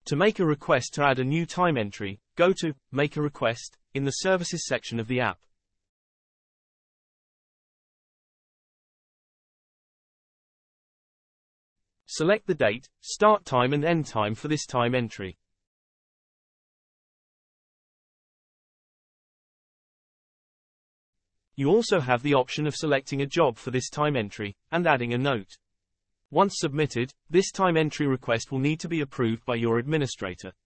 To make a request to add a new time entry, go to Make a Request in the Services section of the app. Select the date, start time and end time for this time entry. You also have the option of selecting a job for this time entry, and adding a note. Once submitted, this time entry request will need to be approved by your administrator.